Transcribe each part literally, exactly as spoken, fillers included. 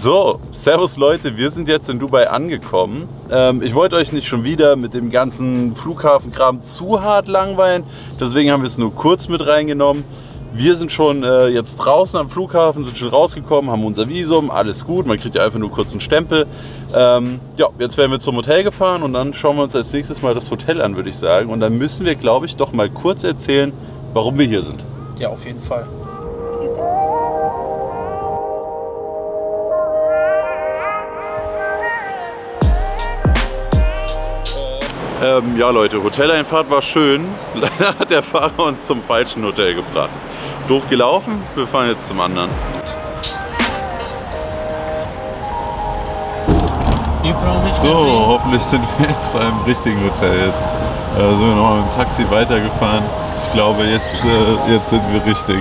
So, servus Leute, wir sind jetzt in Dubai angekommen. Ähm, ich wollte euch nicht schon wieder mit dem ganzen Flughafenkram zu hart langweilen, deswegen haben wir es nur kurz mit reingenommen. Wir sind schon äh, jetzt draußen am Flughafen, sind schon rausgekommen, haben unser Visum, alles gut, man kriegt ja einfach nur kurz einen Stempel. Ähm, ja, jetzt werden wir zum Hotel gefahren und dann schauen wir uns als nächstes mal das Hotel an, würde ich sagen. Und dann müssen wir, glaube ich, doch mal kurz erzählen, warum wir hier sind. Ja, auf jeden Fall. Ähm, ja Leute, Hoteleinfahrt war schön. Leider hat der Fahrer uns zum falschen Hotel gebracht. Doof gelaufen, wir fahren jetzt zum anderen. So, hoffentlich sind wir jetzt beim richtigen Hotel jetzt. Äh, sind wir nochmal mit dem Taxi weitergefahren. Ich glaube, jetzt, äh, jetzt sind wir richtig.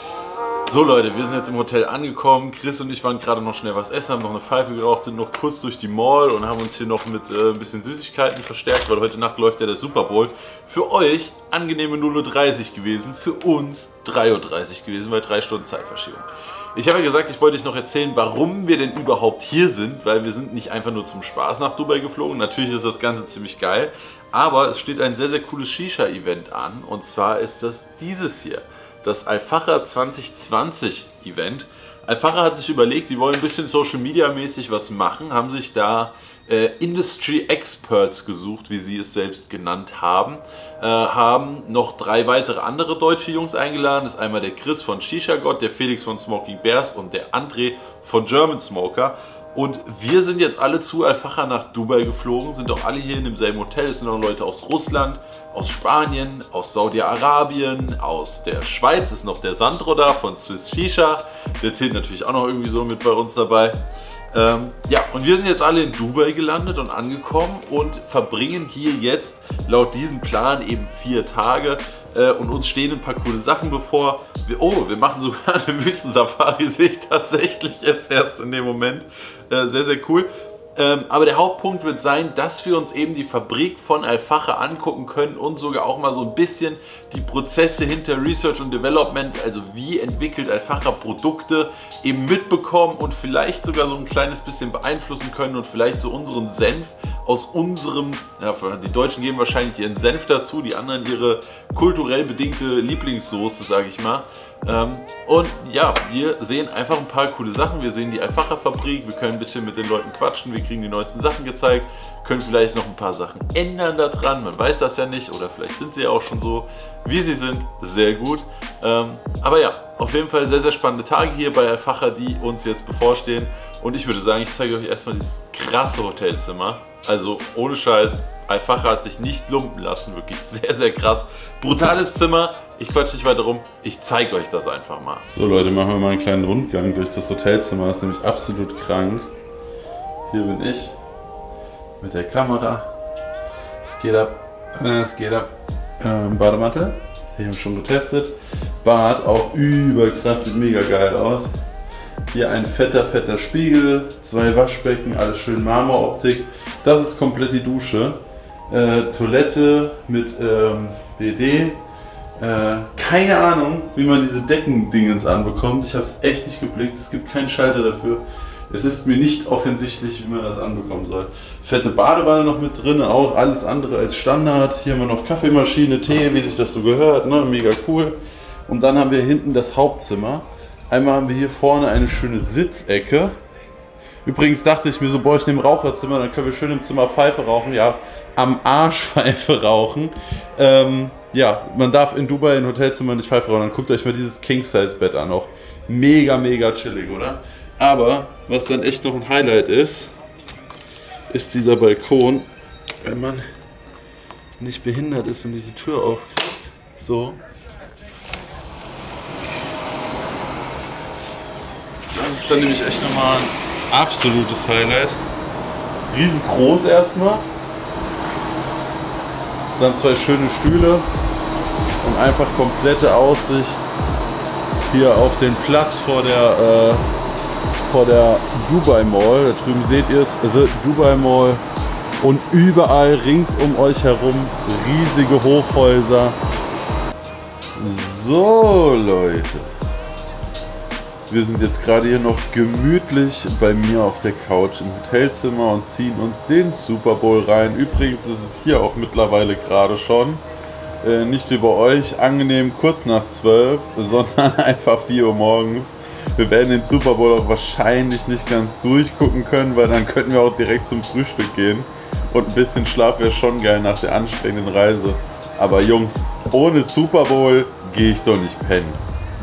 So Leute, wir sind jetzt im Hotel angekommen. Chris und ich waren gerade noch schnell was essen, haben noch eine Pfeife geraucht, sind noch kurz durch die Mall und haben uns hier noch mit äh, ein bisschen Süßigkeiten verstärkt, weil heute Nacht läuft ja der Super Bowl. Für euch angenehme null Uhr dreißig gewesen, für uns drei Uhr dreißig gewesen, weil drei Stunden Zeitverschiebung. Ich habe ja gesagt, ich wollte euch noch erzählen, warum wir denn überhaupt hier sind, weil wir sind nicht einfach nur zum Spaß nach Dubai geflogen. Natürlich ist das Ganze ziemlich geil, aber es steht ein sehr, sehr cooles Shisha-Event an und zwar ist das dieses hier. Das Al-Fakhr zwanzig zwanzig Event. Al-Fakhr hat sich überlegt, die wollen ein bisschen Social Media mäßig was machen, haben sich da äh, Industry Experts gesucht, wie sie es selbst genannt haben, äh, haben noch drei weitere andere deutsche Jungs eingeladen. Das ist einmal der Chris von Shisha God, der Felix von Smoking Bears und der André von German Smoker. Und wir sind jetzt alle zu Al-Fakhr nach Dubai geflogen, sind auch alle hier in demselben Hotel. Es sind auch Leute aus Russland, aus Spanien, aus Saudi-Arabien, aus der Schweiz ist noch der Sandro da von Swiss Shisha. Der zählt natürlich auch noch irgendwie so mit bei uns dabei. Ähm, ja, und wir sind jetzt alle in Dubai gelandet und angekommen und verbringen hier jetzt laut diesem Plan eben vier Tage. Äh, und uns stehen ein paar coole Sachen bevor. Wir, oh, wir machen sogar eine Wüstensafari, sehe ich tatsächlich jetzt erst in dem Moment. Äh, sehr, sehr cool. Ähm, aber der Hauptpunkt wird sein, dass wir uns eben die Fabrik von Al-Fakhr angucken können und sogar auch mal so ein bisschen die Prozesse hinter Research und Development, also wie entwickelt Al-Fakhr Produkte, eben mitbekommen und vielleicht sogar so ein kleines bisschen beeinflussen können und vielleicht so unseren Senf aus unserem, ja, die Deutschen geben wahrscheinlich ihren Senf dazu, die anderen ihre kulturell bedingte Lieblingssoße, sage ich mal. Ähm, und ja, wir sehen einfach ein paar coole Sachen. Wir sehen die Al-Fakhr Fabrik, wir können ein bisschen mit den Leuten quatschen, wir kriegen die neuesten Sachen gezeigt, können vielleicht noch ein paar Sachen ändern daran, man weiß das ja nicht, oder vielleicht sind sie ja auch schon so, wie sie sind, sehr gut. Ähm, aber ja, auf jeden Fall sehr, sehr spannende Tage hier bei Al-Fakhr, die uns jetzt bevorstehen. Und ich würde sagen, ich zeige euch erstmal dieses krasse Hotelzimmer. Also ohne Scheiß, Al-Fakhr hat sich nicht lumpen lassen, wirklich sehr, sehr krass. Brutales Zimmer, ich quatsche nicht weiter rum, ich zeige euch das einfach mal. So Leute, machen wir mal einen kleinen Rundgang durch das Hotelzimmer, das ist nämlich absolut krank. Hier bin ich mit der Kamera, es geht ab, es geht ab. Ähm, Bademantel, den haben wir schon getestet. Bad, auch überkrass, sieht mega geil aus. Hier ein fetter, fetter Spiegel, zwei Waschbecken, alles schön Marmoroptik. Das ist komplett die Dusche. Äh, Toilette mit ähm, B D. Äh, keine Ahnung, wie man diese Deckendingens anbekommt. Ich habe es echt nicht geblickt. Es gibt keinen Schalter dafür. Es ist mir nicht offensichtlich, wie man das anbekommen soll. Fette Badewanne noch mit drin, auch alles andere als Standard. Hier haben wir noch Kaffeemaschine, Tee, wie sich das so gehört. Ne? Mega cool. Und dann haben wir hinten das Hauptzimmer. Einmal haben wir hier vorne eine schöne Sitzecke. Übrigens dachte ich mir so, boah, ich nehme Raucherzimmer, dann können wir schön im Zimmer Pfeife rauchen. Ja, am Arsch Pfeife rauchen. Ähm, ja, man darf in Dubai in Hotelzimmern nicht Pfeife rauchen. Dann guckt euch mal dieses King-Size-Bett an. Auch mega, mega chillig, oder? Aber was dann echt noch ein Highlight ist, ist dieser Balkon. Wenn man nicht behindert ist und diese Tür aufkriegt. So. Das ist dann nämlich echt nochmal ein absolutes Highlight. Riesengroß erstmal. Dann zwei schöne Stühle und einfach komplette Aussicht hier auf den Platz vor der, äh, vor der Dubai Mall. Da drüben seht ihr es, The Dubai Mall. Und überall rings um euch herum riesige Hochhäuser. So Leute. Wir sind jetzt gerade hier noch gemütlich bei mir auf der Couch im Hotelzimmer und ziehen uns den Super Bowl rein. Übrigens ist es hier auch mittlerweile gerade schon, äh, nicht wie bei euch, angenehm kurz nach zwölf, sondern einfach vier Uhr morgens. Wir werden den Super Bowl auch wahrscheinlich nicht ganz durchgucken können, weil dann könnten wir auch direkt zum Frühstück gehen. Und ein bisschen Schlaf wäre schon geil nach der anstrengenden Reise. Aber Jungs, ohne Super Bowl gehe ich doch nicht pennen.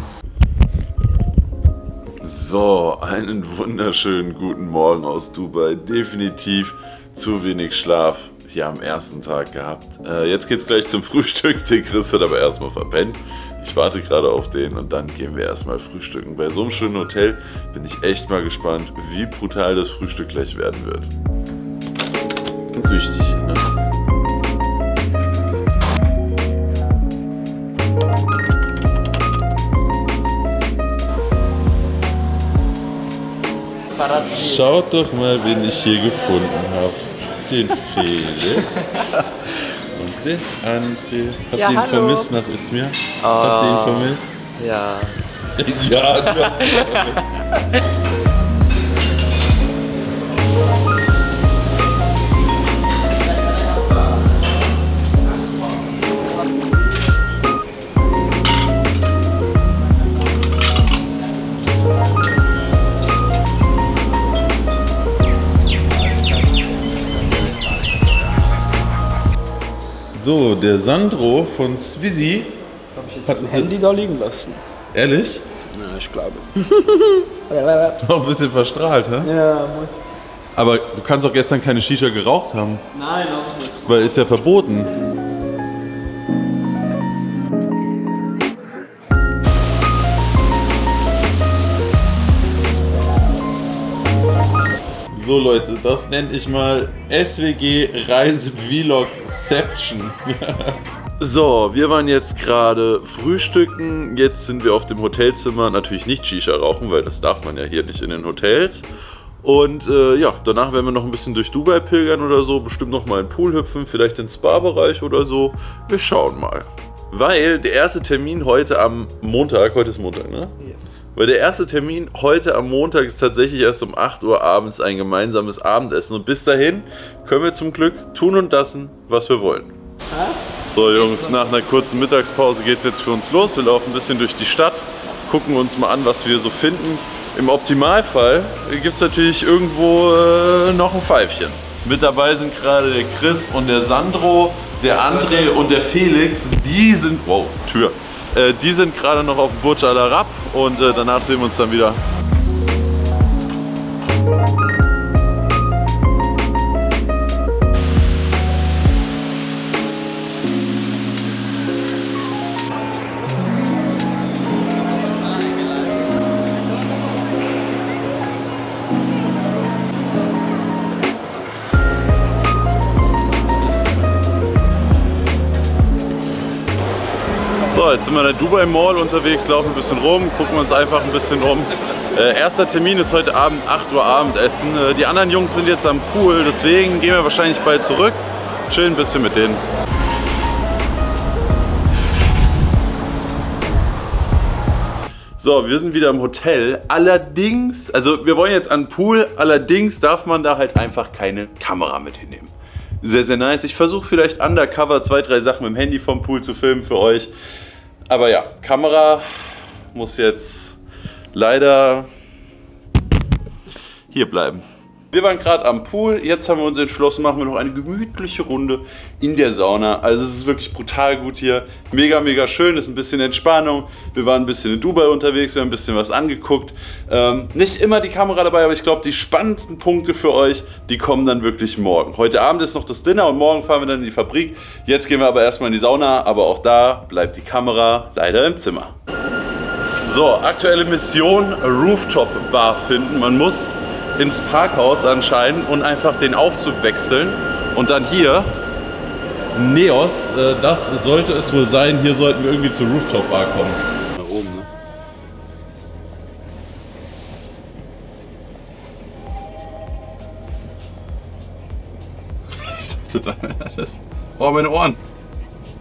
So, einen wunderschönen guten Morgen aus Dubai. Definitiv zu wenig Schlaf hier am ersten Tag gehabt. Äh, jetzt geht's gleich zum Frühstück. Den Chris hat aber erstmal verpennt. Ich warte gerade auf den und dann gehen wir erstmal frühstücken. Bei so einem schönen Hotel bin ich echt mal gespannt, wie brutal das Frühstück gleich werden wird. Ganz wichtig, ne? Schaut doch mal, wen ich hier gefunden habe. Den Felix und den André. Habt Ja, ihr ihn hallo. vermisst nach Izmir? Oh, Habt ihr ihn vermisst? ja. Ja, du hast ihn vermisst. So, der Sandro von Swizzy hat Ein Handy da liegen lassen. Ehrlich? Ja, ich glaube. Noch ein bisschen verstrahlt, hä? Ja, muss. Aber du kannst doch gestern keine Shisha geraucht haben. Nein, auch nicht. Weil ist ja verboten. So Leute, das nenne ich mal S W G Reise-Vlog-Ception. So, wir waren jetzt gerade frühstücken, jetzt sind wir auf dem Hotelzimmer, natürlich nicht Shisha rauchen, weil das darf man ja hier nicht in den Hotels. Und äh, ja, danach werden wir noch ein bisschen durch Dubai pilgern oder so, bestimmt noch mal in den Pool hüpfen, vielleicht in den Spa-Bereich oder so. Wir schauen mal. Weil der erste Termin heute am Montag, heute ist Montag, ne? Yes. Weil der erste Termin heute am Montag ist tatsächlich erst um acht Uhr abends ein gemeinsames Abendessen. Und bis dahin können wir zum Glück tun und lassen, was wir wollen. So Jungs, nach einer kurzen Mittagspause geht es jetzt für uns los. Wir laufen ein bisschen durch die Stadt, gucken uns mal an, was wir so finden. Im Optimalfall gibt es natürlich irgendwo äh, noch ein Pfeifchen. Mit dabei sind gerade der Chris und der Sandro, der André und der Felix. Die sind, wow, Tür. Äh, die sind gerade noch auf dem Burj Al Arab und äh, danach sehen wir uns dann wieder. So, jetzt sind wir in der Dubai Mall unterwegs, laufen ein bisschen rum, gucken uns einfach ein bisschen um. Äh, erster Termin ist heute Abend, acht Uhr Abendessen. Äh, die anderen Jungs sind jetzt am Pool, deswegen gehen wir wahrscheinlich bald zurück, chillen ein bisschen mit denen. So, wir sind wieder im Hotel. Allerdings, also wir wollen jetzt an den Pool, allerdings darf man da halt einfach keine Kamera mit hinnehmen. Sehr, sehr nice. Ich versuche vielleicht undercover zwei, drei Sachen mit dem Handy vom Pool zu filmen für euch. Aber ja, Kamera muss jetzt leider hier bleiben. Wir waren gerade am Pool, jetzt haben wir uns entschlossen, machen wir noch eine gemütliche Runde in der Sauna. Also es ist wirklich brutal gut hier, mega, mega schön, ist ein bisschen Entspannung. Wir waren ein bisschen in Dubai unterwegs, wir haben ein bisschen was angeguckt. Ähm, nicht immer die Kamera dabei, aber ich glaube, die spannendsten Punkte für euch, die kommen dann wirklich morgen. Heute Abend ist noch das Dinner und morgen fahren wir dann in die Fabrik. Jetzt gehen wir aber erstmal in die Sauna, aber auch da bleibt die Kamera leider im Zimmer. So, aktuelle Mission, Rooftop Bar finden. Man muss ins Parkhaus anscheinend und einfach den Aufzug wechseln und dann hier Neos, äh, das sollte es wohl sein, hier sollten wir irgendwie zur Rooftop Bar kommen. Da oben, ne? Ich dachte, da wäre das. Oh, meine Ohren!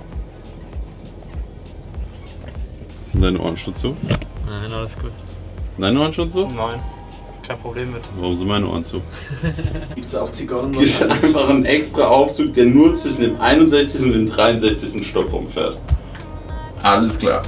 Sind deine Ohren schon zu? Nein, alles gut. Deine Ohren schon zu? Nein, kein Problem mit. Warum sind meine Ohren zu? Gibt's auch Zigarren? Es gibt einfach einen extra Aufzug, der nur zwischen dem einundsechzigsten und dem dreiundsechzigsten Stock rumfährt. Alles klar.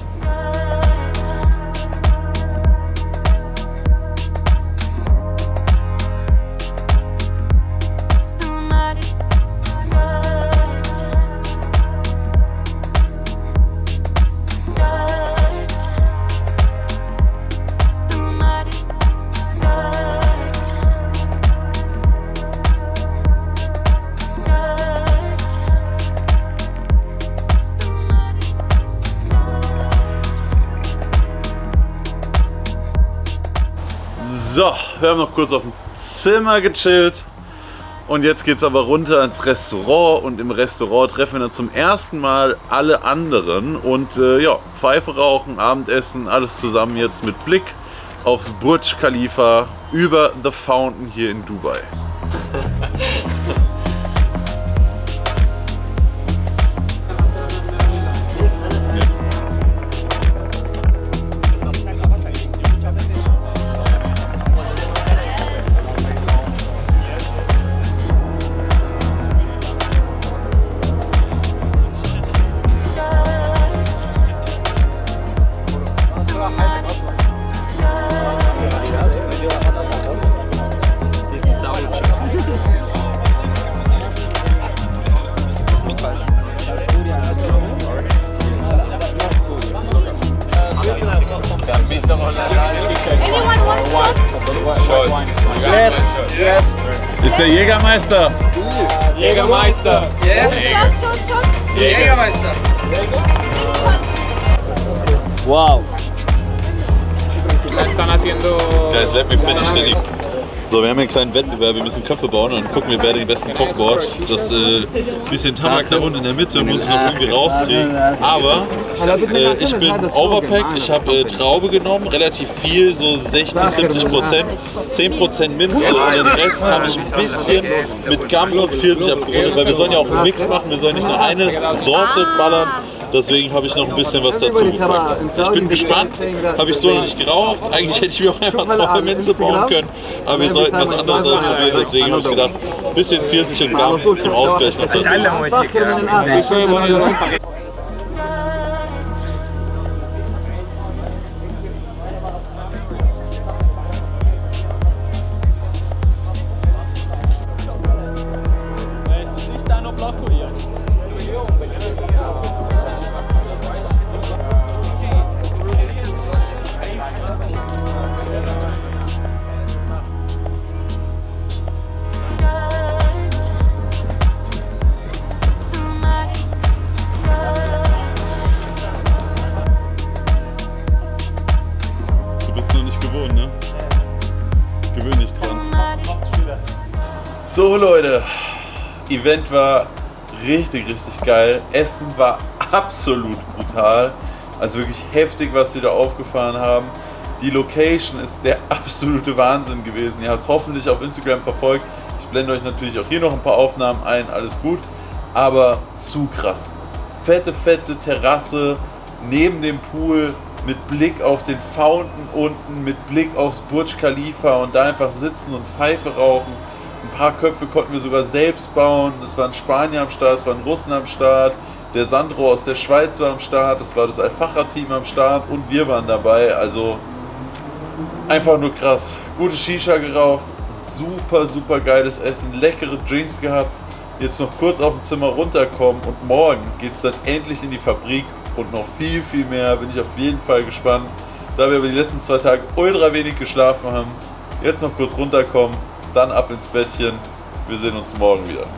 So, wir haben noch kurz auf dem Zimmer gechillt und jetzt geht es aber runter ins Restaurant und im Restaurant treffen wir dann zum ersten Mal alle anderen und äh, ja, Pfeife rauchen, Abendessen, alles zusammen jetzt mit Blick aufs Burj Khalifa über The Fountain hier in Dubai. Yes, yes. Ist der Jägermeister? Jägermeister. Yeah. Jägermeister. Wow. La están haciendo. Guys, let me finish the So, wir haben hier einen kleinen Wettbewerb, wir müssen Köpfe bauen und dann gucken wir, wer den besten Koch baut. Das äh, bisschen Tabak da unten in der Mitte muss ich noch irgendwie rauskriegen. Aber äh, ich bin overpacked, ich habe äh, Traube genommen, relativ viel, so sechzig, siebzig Prozent, zehn Prozent Minze und den Rest habe ich ein bisschen mit Gammel und Pfirsich abgerundet, weil wir sollen ja auch einen Mix machen, wir sollen nicht nur eine Sorte ballern. Deswegen habe ich noch ein bisschen was dazu gepackt. Ich bin gespannt, habe ich so noch nicht geraucht. Eigentlich hätte ich mir auch einfach Traubenminze bauen können, aber wir sollten was anderes ausprobieren. Deswegen habe ich gedacht, ein bisschen Pfirsich und Gammel zum Ausgleich noch dazu. So Leute, Event war richtig, richtig geil. Essen war absolut brutal. Also wirklich heftig, was sie da aufgefahren haben. Die Location ist der absolute Wahnsinn gewesen. Ihr habt es hoffentlich auf Instagram verfolgt. Ich blende euch natürlich auch hier noch ein paar Aufnahmen ein, alles gut. Aber zu krass. Fette, fette Terrasse neben dem Pool mit Blick auf den Fountain unten, mit Blick aufs Burj Khalifa und da einfach sitzen und Pfeife rauchen. Ein paar Köpfe konnten wir sogar selbst bauen. Es waren Spanier am Start, es waren Russen am Start. Der Sandro aus der Schweiz war am Start, es war das Al-Facher-Team am Start und wir waren dabei. Also einfach nur krass. Gute Shisha geraucht, super, super geiles Essen, leckere Drinks gehabt. Jetzt noch kurz auf dem Zimmer runterkommen und morgen geht es dann endlich in die Fabrik und noch viel, viel mehr. Bin ich auf jeden Fall gespannt. Da wir über die letzten zwei Tage ultra wenig geschlafen haben, jetzt noch kurz runterkommen. Dann ab ins Bettchen. Wir sehen uns morgen wieder.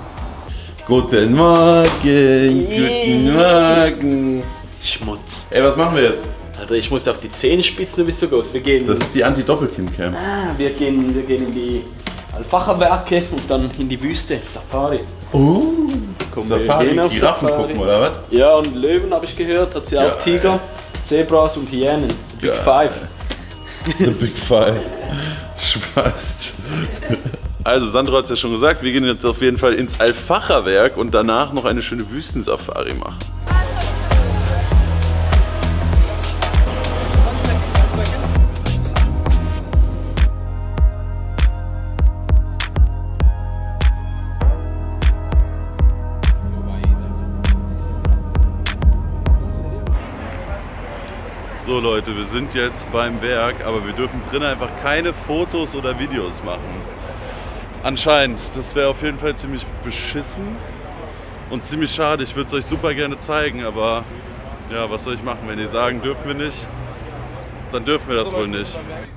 Guten Morgen, guten Morgen. Schmutz. Ey, was machen wir jetzt? Alter, ich muss auf die Zehenspitzen, du bist so groß. Wir gehen. Das ist die Anti-Doppelkinn-Cam. Ah, wir gehen, wir gehen in die Al-Facher-Werke und dann in die Wüste. Safari. Oh, Kommen Safari, wir auf Giraffen Safari. gucken, oder was? Ja, und Löwen habe ich gehört, hat sie Ja, auch Tiger, Zebras und Hyänen. Big Geil. Five. The Big Five. Spaß. Also Sandro hat es ja schon gesagt, wir gehen jetzt auf jeden Fall ins Al-Facher-Werk und danach noch eine schöne Wüstensafari machen. So Leute, wir sind jetzt beim Werk, aber wir dürfen drin einfach keine Fotos oder Videos machen. Anscheinend, das wäre auf jeden Fall ziemlich beschissen und ziemlich schade. Ich würde es euch super gerne zeigen, aber ja, was soll ich machen? Wenn die sagen, dürfen wir nicht, dann dürfen wir das wohl nicht.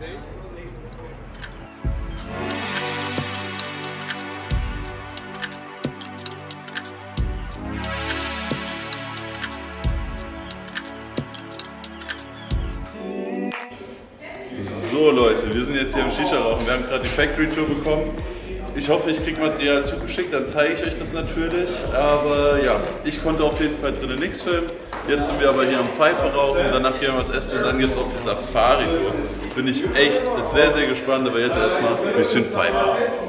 So Leute, wir sind jetzt hier im Shisha-Rauchen. Wir haben gerade die Factory-Tour bekommen. Ich hoffe, ich kriege Material zugeschickt, dann zeige ich euch das natürlich. Aber ja, ich konnte auf jeden Fall drinnen nichts filmen. Jetzt sind wir aber hier am Pfeife rauchen, danach gehen wir was essen und dann geht es auf die Safari-Tour. Bin ich echt sehr, sehr gespannt, aber jetzt erstmal ein bisschen Pfeife.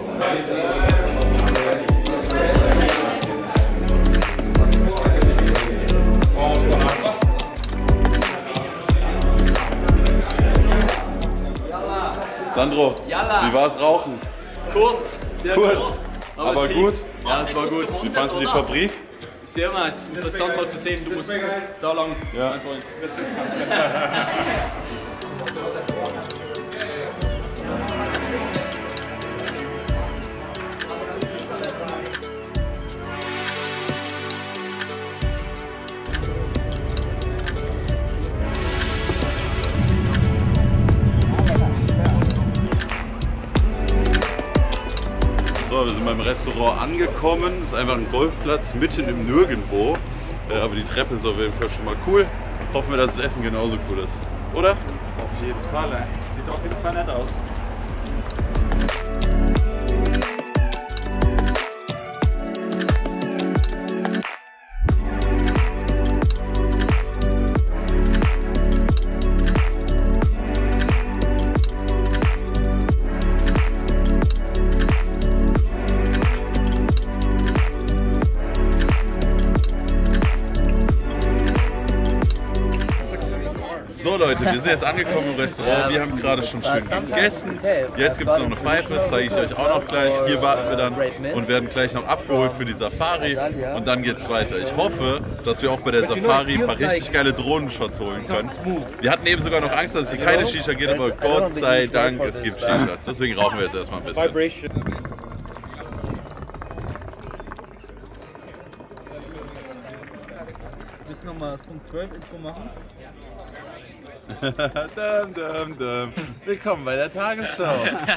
Sandro, Yalla. wie war es rauchen? Kurz, sehr Kurz, kurz. aber, aber es gut. hieß. Ja, es war gut. Wie fandest du die Fabrik? Sehr nice. Interessant mal zu sehen, du musst da lang. Ja. Mein Freund. So, wir sind beim Restaurant angekommen. Das ist einfach ein Golfplatz mitten im Nirgendwo. Äh, aber die Treppe ist auf jeden Fall schon mal cool. Hoffen wir, dass das Essen genauso cool ist. Oder? Auf jeden Fall, ey. Sieht auf jeden Fall nett aus. So Leute, wir sind jetzt angekommen im Restaurant. Wir haben gerade schon schön gegessen. Jetzt gibt es noch eine Pfeife, zeige ich euch auch noch gleich. Hier warten wir dann und werden gleich noch abgeholt für die Safari. Und dann geht es weiter. Ich hoffe, dass wir auch bei der Safari ein paar richtig geile Drohnenshots holen können. Wir hatten eben sogar noch Angst, dass es hier keine Shisha geht, aber Gott sei Dank, es gibt Shisha. Deswegen rauchen wir jetzt erstmal ein bisschen. Willst du nochmal Punkt zwölf Info machen? dum, dum, dum. Willkommen bei der Tagesschau.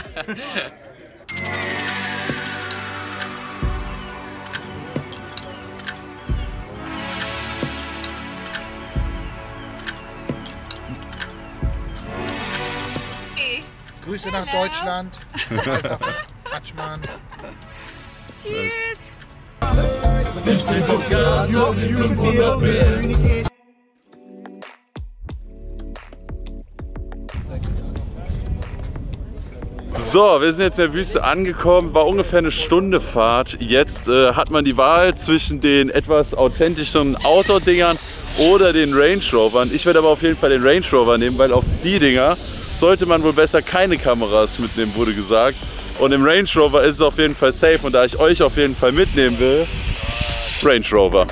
Grüße nach Deutschland. Quatschmann. Tschüss. So, wir sind jetzt in der Wüste angekommen, war ungefähr eine Stunde Fahrt. Jetzt äh, hat man die Wahl zwischen den etwas authentischeren Outdoor-Dingern oder den Range Rovern. Ich werde aber auf jeden Fall den Range Rover nehmen, weil auf die Dinger sollte man wohl besser keine Kameras mitnehmen, wurde gesagt. Und im Range Rover ist es auf jeden Fall safe und da ich euch auf jeden Fall mitnehmen will, Range Rover.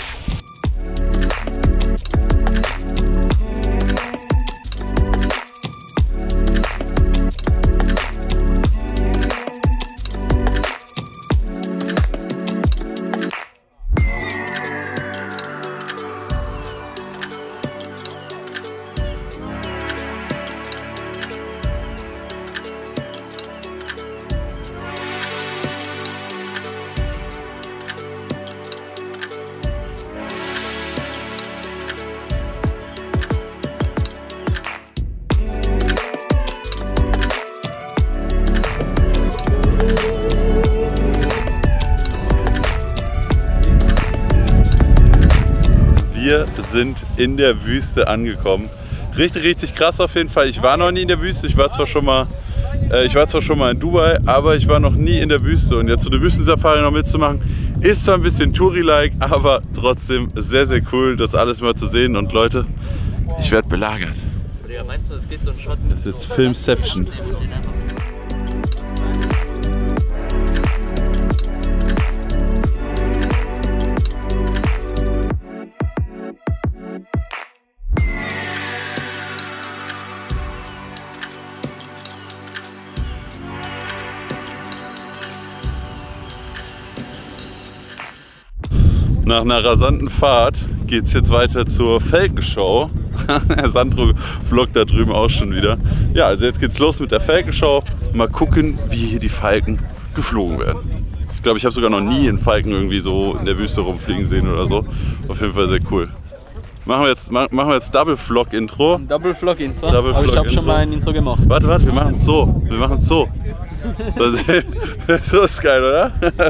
Wir sind in der Wüste angekommen. Richtig, richtig krass auf jeden Fall. Ich war noch nie in der Wüste. Ich war zwar schon mal, äh, ich war zwar schon mal in Dubai, aber ich war noch nie in der Wüste. Und jetzt so eine Wüstensafari noch mitzumachen, ist zwar ein bisschen Touri-like, aber trotzdem sehr, sehr cool, das alles mal zu sehen. Und Leute, ich werde belagert. Ja, meinst du, es geht so ein Shot? Das ist jetzt Filmception. Nach einer rasanten Fahrt geht es jetzt weiter zur Falkenschau. Der Sandro vloggt da drüben auch schon wieder. Ja, also jetzt geht's los mit der Falkenschau. Mal gucken, wie hier die Falken geflogen werden. Ich glaube, ich habe sogar noch nie einen Falken irgendwie so in der Wüste rumfliegen sehen oder so. Auf jeden Fall sehr cool. Machen wir jetzt, machen wir jetzt Double Vlog Intro. Double Vlog Intro. Double Aber ich Vlog habe schon mal ein Intro gemacht. Warte, warte, wir machen es so. Wir machen es so. Das, so ist geil, oder?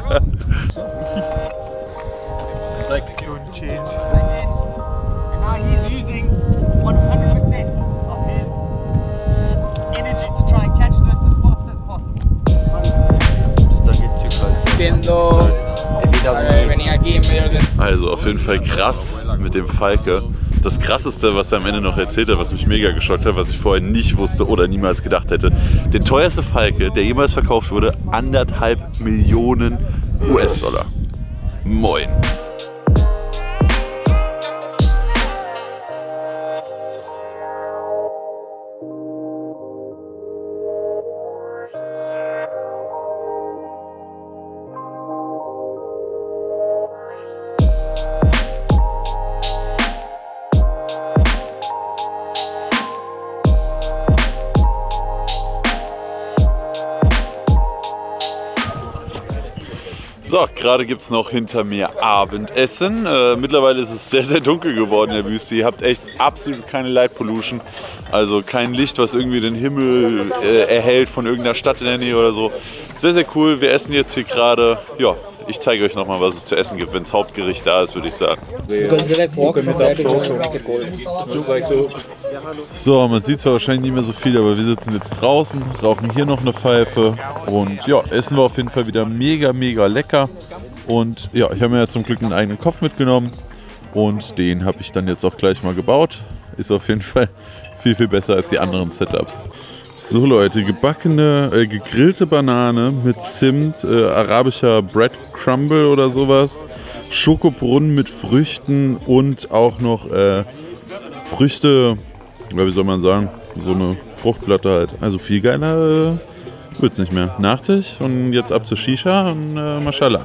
Also auf jeden Fall krass mit dem Falke. Das Krasseste, was er am Ende noch erzählt hat, was mich mega geschockt hat, was ich vorher nicht wusste oder niemals gedacht hätte. Der teuerste Falke, der jemals verkauft wurde, anderthalb Millionen U S-Dollar. Moin. So, gerade gibt es noch hinter mir Abendessen. Äh, mittlerweile ist es sehr, sehr dunkel geworden in der Wüste. Ihr habt echt absolut keine Light Pollution. Also kein Licht, was irgendwie den Himmel äh, erhellt von irgendeiner Stadt in der Nähe oder so. Sehr, sehr cool. Wir essen jetzt hier gerade. Ja, ich zeige euch nochmal, was es zu essen gibt, wenn das Hauptgericht da ist, würde ich sagen. So, man sieht zwar wahrscheinlich nicht mehr so viel, aber wir sitzen jetzt draußen, rauchen hier noch eine Pfeife und ja, essen wir auf jeden Fall wieder mega, mega lecker. Und ja, ich habe mir ja zum Glück einen eigenen Kopf mitgenommen und den habe ich dann jetzt auch gleich mal gebaut. Ist auf jeden Fall viel, viel besser als die anderen Setups. So Leute, gebackene, äh, gegrillte Banane mit Zimt, äh, arabischer Bread Crumble oder sowas, Schokobrunnen mit Früchten und auch noch äh, Früchte, wie soll man sagen, so eine Fruchtplatte halt. Also viel geiler äh, wird's nicht mehr. Nachtisch und jetzt ab zur Shisha und äh, Mashallah.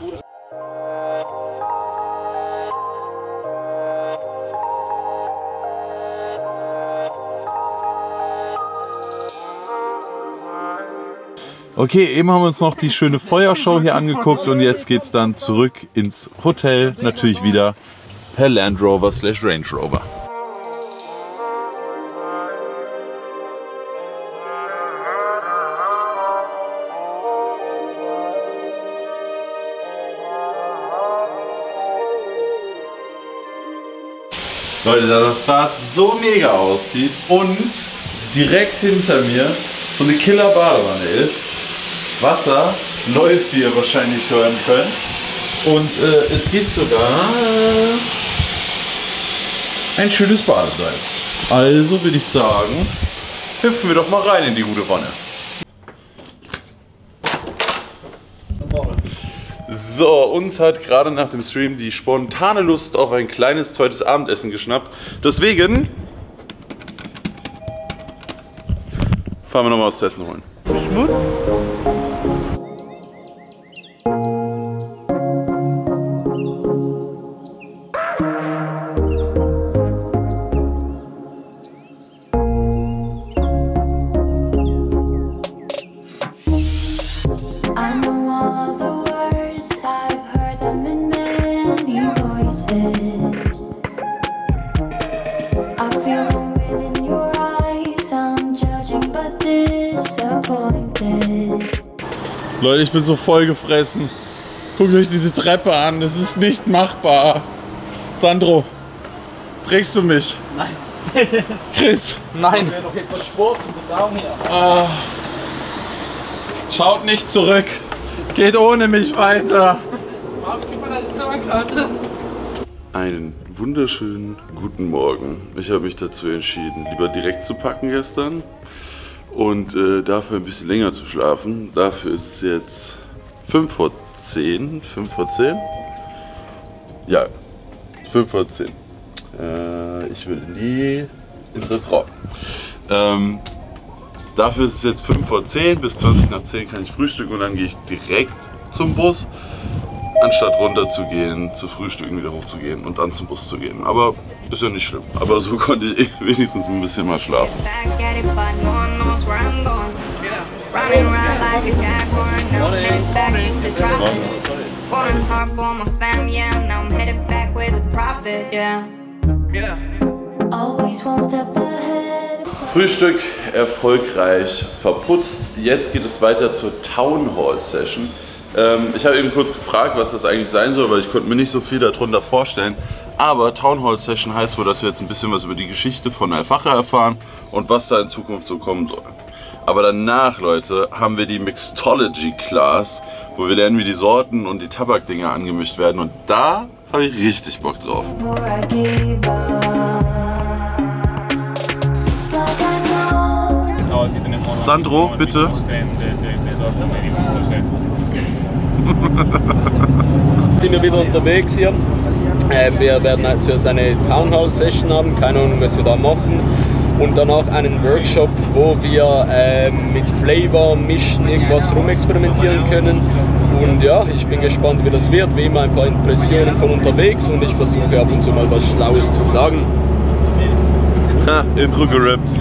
Okay, eben haben wir uns noch die schöne Feuershow hier angeguckt und jetzt geht's dann zurück ins Hotel, natürlich wieder per Land Rover slash Range Rover. Leute, da das Bad so mega aussieht und direkt hinter mir so eine Killer-Badewanne ist, Wasser läuft, wie ihr wahrscheinlich hören könnt. Und äh, es gibt sogar ein schönes Badesalz. Also würde ich sagen, hüpfen wir doch mal rein in die gute Wanne. So, uns hat gerade nach dem Stream die spontane Lust auf ein kleines zweites Abendessen geschnappt. Deswegen fahren wir nochmal was zu essen holen. Schmutz. Leute, ich bin so voll gefressen. Guckt euch diese Treppe an, das ist nicht machbar. Sandro, trägst du mich? Nein. Chris? Nein. Ich doch etwas Sport zum Verdauen hier. Ah. Schaut nicht zurück. Geht ohne mich weiter. Einen wunderschönen guten Morgen. Ich habe mich dazu entschieden, lieber direkt zu packen gestern. Und äh, dafür ein bisschen länger zu schlafen. Dafür ist es jetzt fünf vor zehn. fünf vor zehn? Ja, fünf vor zehn. Äh, ich will in die, ins Restaurant. Ähm, dafür ist es jetzt fünf vor zehn. Bis zwanzig nach zehn kann ich frühstücken und dann gehe ich direkt zum Bus. anstatt runter zu gehen, zu frühstücken, wieder hochzugehen und dann zum Bus zu gehen. Aber ist ja nicht schlimm. Aber so konnte ich wenigstens ein bisschen mal schlafen. Frühstück erfolgreich verputzt. Jetzt geht es weiter zur Town Hall Session. Ähm, ich habe eben kurz gefragt, was das eigentlich sein soll, weil ich konnte mir nicht so viel darunter vorstellen. Aber Town Hall Session heißt wohl, dass wir jetzt ein bisschen was über die Geschichte von Alfacher erfahren und was da in Zukunft so kommen soll. Aber danach, Leute, haben wir die Mixology Class, wo wir lernen, wie die Sorten und die Tabakdinger angemischt werden. Und da habe ich richtig Bock drauf. Sandro, bitte. Sind wir wieder unterwegs hier. Äh, wir werden zuerst eine Town Hall Session haben, keine Ahnung, was wir da machen. Und danach einen Workshop, wo wir äh, mit Flavor mischen, irgendwas rumexperimentieren können. Und ja, ich bin gespannt, wie das wird. Wie immer ein paar Impressionen von unterwegs und ich versuche ab und zu mal was Schlaues zu sagen. Ha, Intro gerappt.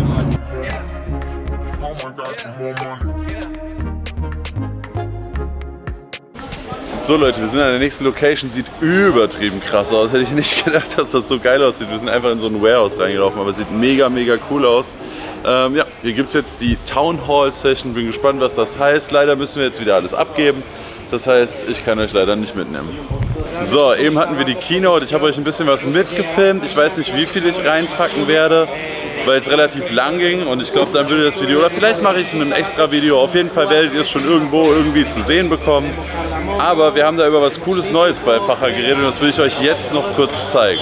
So Leute, wir sind an der nächsten Location, sieht übertrieben krass aus. Hätte ich nicht gedacht, dass das so geil aussieht. Wir sind einfach in so ein Warehouse reingelaufen, aber es sieht mega, mega cool aus. Ähm, ja, hier gibt es jetzt die Town Hall Session. Bin gespannt, was das heißt. Leider müssen wir jetzt wieder alles abgeben. Das heißt, ich kann euch leider nicht mitnehmen. So, eben hatten wir die Keynote. Ich habe euch ein bisschen was mitgefilmt. Ich weiß nicht, wie viel ich reinpacken werde, weil es relativ lang ging. Und ich glaube, dann würde das Video, oder vielleicht mache ich es in einem extra Video. Auf jeden Fall werdet ihr es schon irgendwo irgendwie zu sehen bekommen. Aber wir haben da über was Cooles Neues bei Alfacher geredet und das will ich euch jetzt noch kurz zeigen.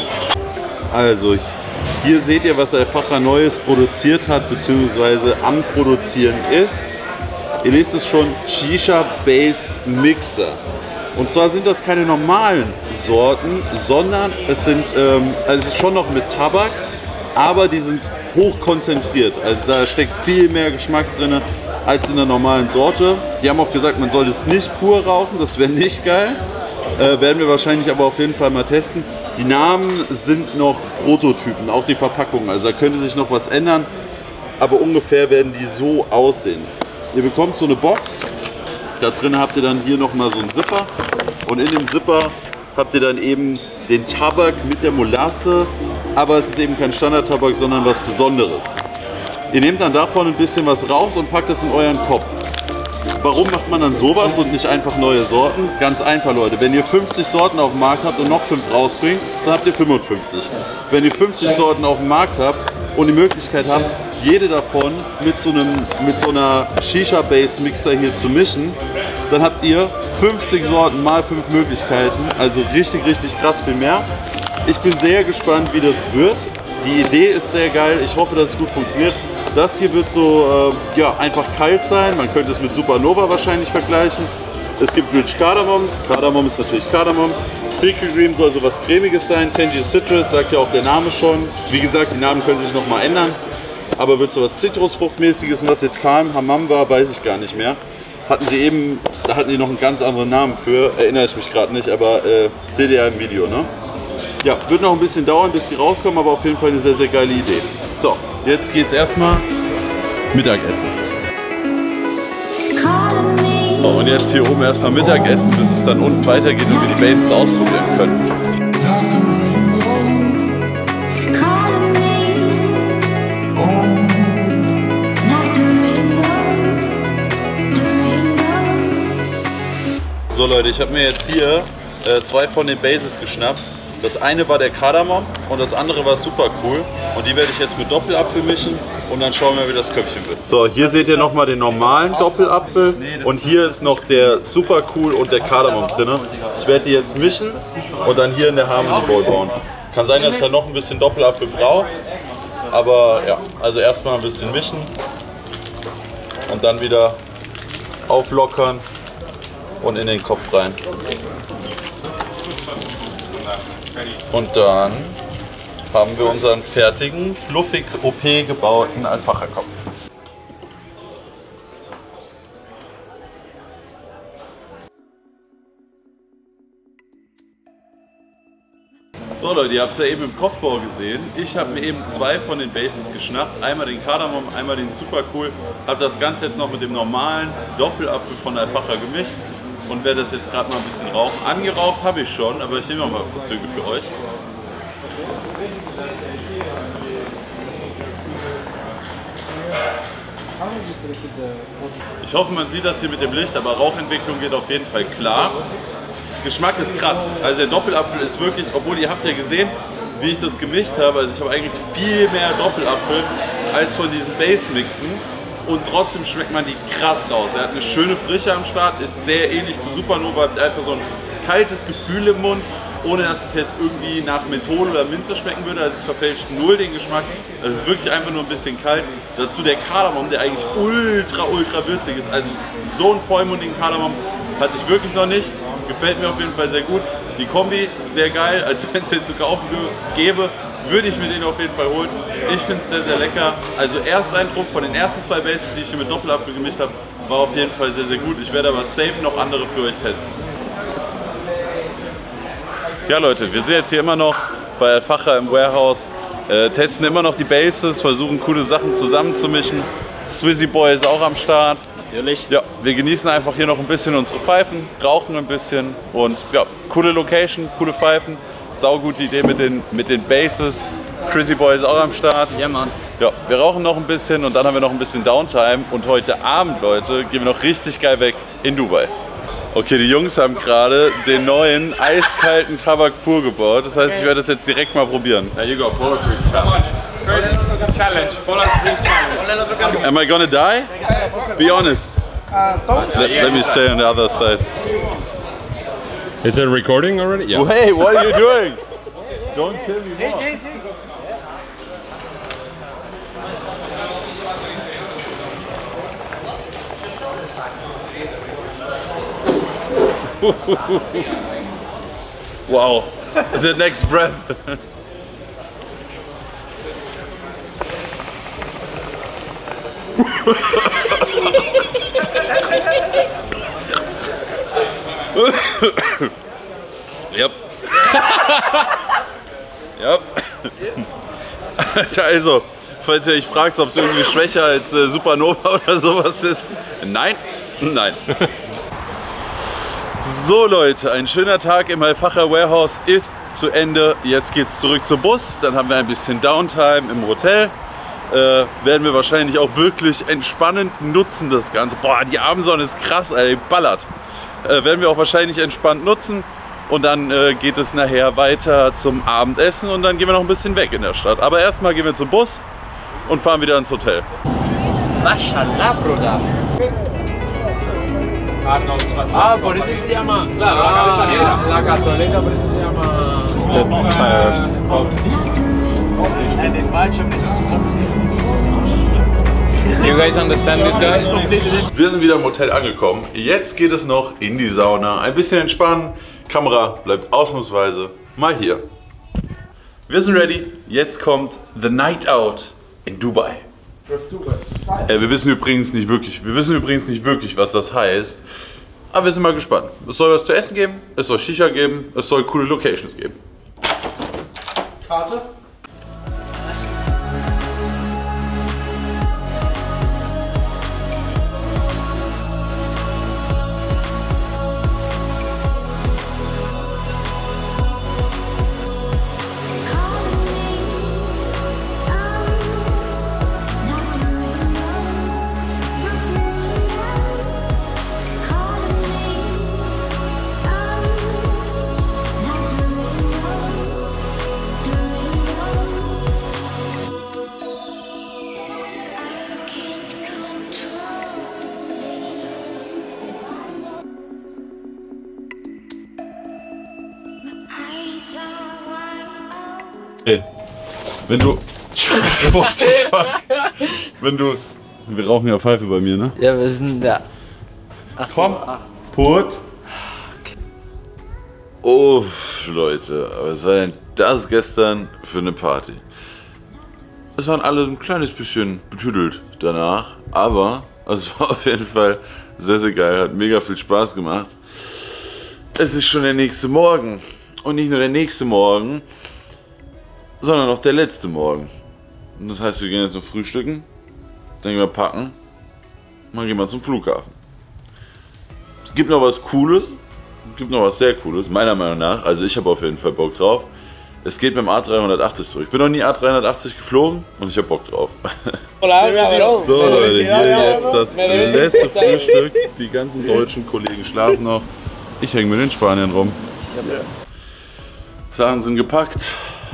Also, hier seht ihr, was Alfacher Neues produziert hat, beziehungsweise am Produzieren ist. Ihr lest es schon, Shisha Base Mixer. Und zwar sind das keine normalen Sorten, sondern es sind, ähm, also es ist schon noch mit Tabak, aber die sind hoch konzentriert. Also da steckt viel mehr Geschmack drin als in der normalen Sorte. Die haben auch gesagt, man soll es nicht pur rauchen, das wäre nicht geil. Äh, werden wir wahrscheinlich aber auf jeden Fall mal testen. Die Namen sind noch Prototypen, auch die Verpackung. Also da könnte sich noch was ändern, aber ungefähr werden die so aussehen. Ihr bekommt so eine Box, da drin habt ihr dann hier nochmal so einen Zipper und in dem Zipper habt ihr dann eben den Tabak mit der Molasse, aber es ist eben kein Standard-Tabak, sondern was Besonderes. Ihr nehmt dann davon ein bisschen was raus und packt es in euren Kopf. Warum macht man dann sowas und nicht einfach neue Sorten? Ganz einfach, Leute. Wenn ihr fünfzig Sorten auf dem Markt habt und noch fünf rausbringt, dann habt ihr fünfundfünfzig. Wenn ihr fünfzig Sorten auf dem Markt habt und die Möglichkeit habt, jede davon mit so, einem, mit so einer Shisha-Base-Mixer hier zu mischen, dann habt ihr fünfzig Sorten mal fünf Möglichkeiten. Also richtig, richtig krass viel mehr. Ich bin sehr gespannt, wie das wird. Die Idee ist sehr geil. Ich hoffe, dass es gut funktioniert. Das hier wird so äh, ja, einfach kalt sein. Man könnte es mit Supernova wahrscheinlich vergleichen. Es gibt Rich Cardamom. Cardamom ist natürlich Cardamom. Secret Dream soll so was Cremiges sein. Tangy Citrus, sagt ja auch der Name schon. Wie gesagt, die Namen können sich nochmal ändern. Aber wird so was Zitrusfruchtmäßiges. Und was jetzt kam, Hammam war, weiß ich gar nicht mehr. Hatten sie eben, da hatten die noch einen ganz anderen Namen für. Erinnere ich mich gerade nicht, aber äh, seht ihr ja im Video, ne? Ja, wird noch ein bisschen dauern, bis die rauskommen, aber auf jeden Fall eine sehr, sehr geile Idee. So, jetzt geht's erstmal Mittagessen. So, und jetzt hier oben erstmal Mittagessen, bis es dann unten weitergeht und wir die Bases ausprobieren können. So Leute, ich habe mir jetzt hier äh, zwei von den Bases geschnappt. Das eine war der Kardamom und das andere war super cool. Und die werde ich jetzt mit Doppelapfel mischen und dann schauen wir, wie das Köpfchen wird. So, hier seht ihr nochmal den normalen Doppelapfel und hier ist noch der super cool und der Kardamom drin. Ich werde die jetzt mischen und dann hier in der Harmony Bowl bauen. Kann sein, dass ich da noch ein bisschen Doppelapfel brauche, aber ja, also erstmal ein bisschen mischen und dann wieder auflockern und in den Kopf rein. Und dann haben wir unseren fertigen, fluffig O P gebauten Alfacher-Kopf. So Leute, ihr habt es ja eben im Kopfbau gesehen. Ich habe mir eben zwei von den Bases geschnappt. Einmal den Kardamom, einmal den Super Cool. Habe das Ganze jetzt noch mit dem normalen Doppelapfel von Alfacher gemischt und werde das jetzt gerade mal ein bisschen rauchen. Angeraucht habe ich schon, aber ich nehme mal ein paar Züge für euch. Ich hoffe, man sieht das hier mit dem Licht, aber Rauchentwicklung geht auf jeden Fall klar. Geschmack ist krass. Also der Doppelapfel ist wirklich, obwohl ihr habt ja gesehen, wie ich das gemischt habe. Also ich habe eigentlich viel mehr Doppelapfel als von diesen Base-Mixen. Und trotzdem schmeckt man die krass raus. Er hat eine schöne Frische am Start, ist sehr ähnlich zu Supernova, hat einfach so ein kaltes Gefühl im Mund, ohne dass es jetzt irgendwie nach Menthol oder Minze schmecken würde. Also es verfälscht null den Geschmack. Es ist wirklich einfach nur ein bisschen kalt. Dazu der Kardamom, der eigentlich ultra, ultra würzig ist. Also so einen vollmundigen Kardamom hatte ich wirklich noch nicht. Gefällt mir auf jeden Fall sehr gut. Die Kombi, sehr geil. Also wenn es den zu kaufen gäbe, würde ich mir den auf jeden Fall holen. Ich finde es sehr, sehr lecker. Also Ersteindruck von den ersten zwei Bases, die ich hier mit Doppelapfel gemischt habe, war auf jeden Fall sehr, sehr gut. Ich werde aber safe noch andere für euch testen. Ja Leute, wir sind jetzt hier immer noch bei Alfacher im Warehouse, äh, testen immer noch die Bases, versuchen coole Sachen zusammenzumischen. Swizzy Boy ist auch am Start. Natürlich. Ja, wir genießen einfach hier noch ein bisschen unsere Pfeifen, rauchen ein bisschen und ja, coole Location, coole Pfeifen. Saugute Idee mit den, mit den Bases. Crazy Boy ist auch am Start. Ja, Mann. Ja, wir rauchen noch ein bisschen und dann haben wir noch ein bisschen Downtime. Und heute Abend, Leute, gehen wir noch richtig geil weg in Dubai. Okay, die Jungs haben gerade den neuen eiskalten Tabak pur gebaut. Das heißt, ich werde das jetzt direkt mal probieren. There you go, Polar Freeze Challenge. First challenge, Polar Freeze Challenge. Am I gonna die? Be honest. Let, let me stay on the other side. Is it recording already? Yeah. Hey, what are you doing? Don't kill me more. Wow, the next breath. Yep. Yep. Also, falls ihr euch fragt, ob es irgendwie schwächer als äh, Supernova oder sowas ist. Nein, nein. So Leute, ein schöner Tag im Alfacher Warehouse ist zu Ende. Jetzt geht's zurück zum Bus, dann haben wir ein bisschen Downtime im Hotel. Äh, werden wir wahrscheinlich auch wirklich entspannend nutzen das Ganze. Boah, die Abendsonne ist krass, ey, ballert. Äh, werden wir auch wahrscheinlich entspannt nutzen. Und dann äh, geht es nachher weiter zum Abendessen und dann gehen wir noch ein bisschen weg in der Stadt. Aber erstmal gehen wir zum Bus und fahren wieder ins Hotel. Mashallah, Bruder. Ah, por eso se llama la, la Católica, por eso se llama. Do you guys understand this guy? Wir sind wieder im Hotel angekommen. Jetzt geht es noch in die Sauna. Ein bisschen entspannen. Kamera bleibt ausnahmsweise mal hier. Wir sind ready. Jetzt kommt The Night Out in Dubai. Äh, wir wissen übrigens nicht wirklich, wir wissen übrigens nicht wirklich, was das heißt. Aber wir sind mal gespannt. Es soll was zu essen geben, es soll Shisha geben, es soll coole Locations geben. Karte? Hey, wenn du... What the fuck? Wenn du... Wir rauchen ja Pfeife bei mir, ne? Ja, wir sind da. Ach so, Komm, ach. Put. Uff, Leute, was war denn das gestern für eine Party? Es waren alle ein kleines bisschen betüdelt danach, aber es war auf jeden Fall sehr, sehr geil, hat mega viel Spaß gemacht. Es ist schon der nächste Morgen und nicht nur der nächste Morgen, sondern noch der letzte Morgen. Und das heißt, wir gehen jetzt noch frühstücken, dann gehen wir packen und dann gehen wir zum Flughafen. Es gibt noch was Cooles, es gibt noch was sehr Cooles, meiner Meinung nach. Also ich habe auf jeden Fall Bock drauf. Es geht beim A dreihundertachtzig zurück. Ich bin noch nie A dreihundertachtzig geflogen und ich habe Bock drauf. So Leute, hier jetzt das letzte Frühstück. Die ganzen deutschen Kollegen schlafen noch. Ich hänge mit den Spaniern rum. Sachen sind gepackt.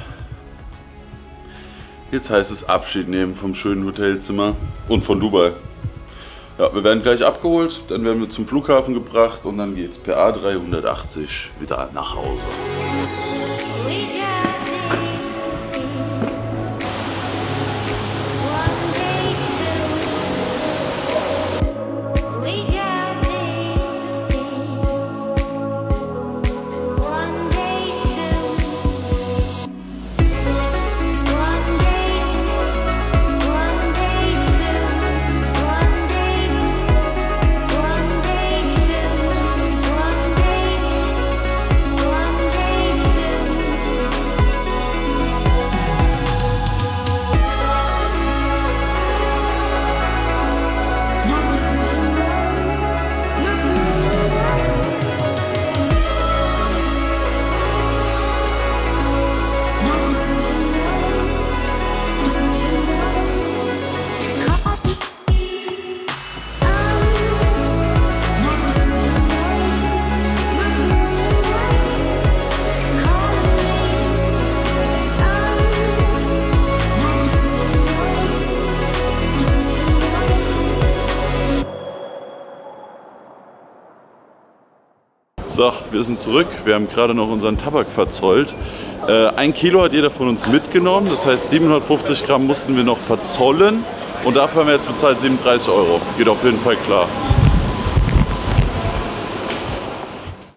Jetzt heißt es Abschied nehmen vom schönen Hotelzimmer und von Dubai. Ja, wir werden gleich abgeholt, dann werden wir zum Flughafen gebracht und dann geht's per A dreihundertachtzig wieder nach Hause. So, wir sind zurück. Wir haben gerade noch unseren Tabak verzollt. Äh, ein Kilo hat jeder von uns mitgenommen. Das heißt, siebenhundertfünfzig Gramm mussten wir noch verzollen. Und dafür haben wir jetzt bezahlt siebenunddreißig Euro. Geht auf jeden Fall klar.